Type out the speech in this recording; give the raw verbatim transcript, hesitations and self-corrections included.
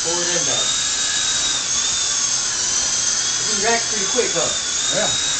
Pull it in though. You can react pretty quick, huh? Yeah.